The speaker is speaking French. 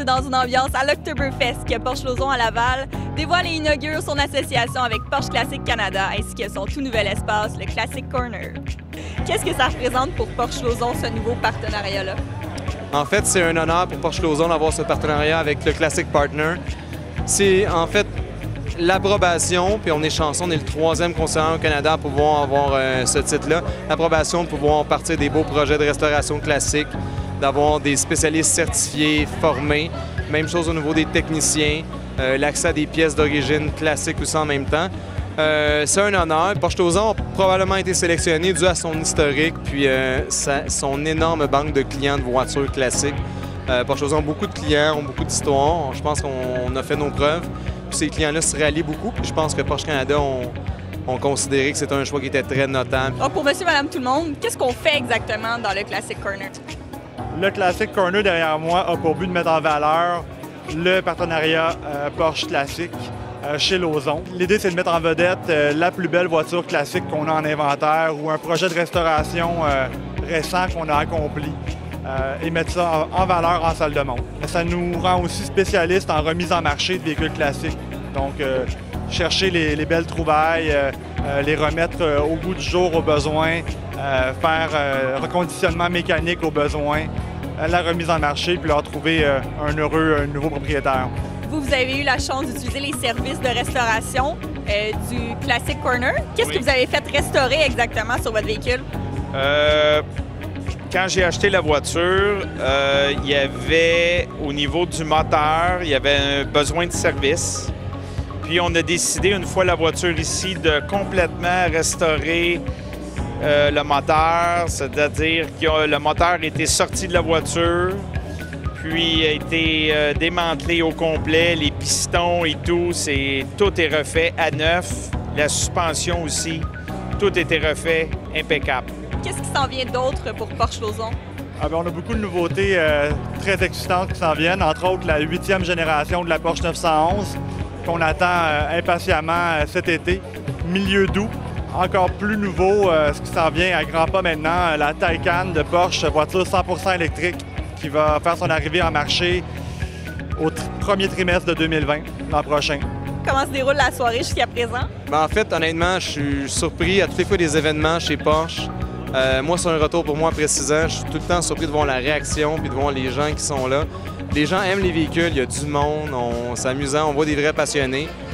c'est dans une ambiance à l'Oktoberfest que Porsche Lauson à Laval dévoile et inaugure son association avec Porsche Classic Canada ainsi que son tout nouvel espace, le Classic Corner. Qu'est-ce que ça représente pour Porsche Lauson, ce nouveau partenariat-là? En fait, c'est un honneur pour Porsche Lauson d'avoir ce partenariat avec le Classic Partner. C'est en fait l'approbation, puis on est chanceux, on est le 3e concessionnaire au Canada à pouvoir avoir ce titre-là. L'approbation de pouvoir partir des beaux projets de restauration classique, d'avoir des spécialistes certifiés, formés. Même chose au niveau des techniciens, l'accès à des pièces d'origine classique aussi en même temps. C'est un honneur. Porsche Lauson a probablement été sélectionné dû à son historique puis son énorme banque de clients de voitures classiques. Porsche Lauson a beaucoup de clients, ont beaucoup d'histoires. Je pense qu'on a fait nos preuves. Puis ces clients-là se rallient beaucoup. Puis je pense que Porsche Canada ont considéré que c'était un choix qui était très notable. Donc pour monsieur, madame, tout le monde, qu'est-ce qu'on fait exactement dans le Classic Corner? Le Classic Corner derrière moi a pour but de mettre en valeur le partenariat Porsche Classique chez Lauson. L'idée, c'est de mettre en vedette la plus belle voiture classique qu'on a en inventaire ou un projet de restauration récent qu'on a accompli et mettre ça en valeur en salle de montre. Ça nous rend aussi spécialistes en remise en marché de véhicules classiques. Donc, chercher les belles trouvailles, les remettre au goût du jour aux besoins, faire reconditionnement mécanique aux besoins, la remise en marché, puis leur trouver un nouveau propriétaire. Vous avez eu la chance d'utiliser les services de restauration du Classic Corner. Qu'est-ce que vous avez fait restaurer exactement sur votre véhicule? Quand j'ai acheté la voiture, il y avait, au niveau du moteur, il y avait un besoin de service. Puis on a décidé, une fois la voiture ici, de complètement restaurer le moteur, c'est-à-dire que le moteur était sorti de la voiture, puis a été démantelé au complet, les pistons et tout, tout est refait à neuf, la suspension aussi, tout était refait impeccable. Qu'est-ce qui s'en vient d'autre pour Porsche Lauson? On a beaucoup de nouveautés très excitantes qui s'en viennent, entre autres la 8e génération de la Porsche 911 qu'on attend impatiemment cet été, milieu d'août. Encore plus nouveau, ce qui s'en vient à grands pas maintenant, la Taycan de Porsche, voiture 100% électrique, qui va faire son arrivée en marché au premier trimestre de 2020, l'an prochain. Comment se déroule la soirée jusqu'à présent? En fait, honnêtement, je suis surpris à toutes les fois des événements chez Porsche. Moi, c'est un retour pour moi après 6 ans. Je suis tout le temps surpris de voir la réaction puis de voir les gens qui sont là. Les gens aiment les véhicules, il y a du monde, c'est amusant, on voit des vrais passionnés.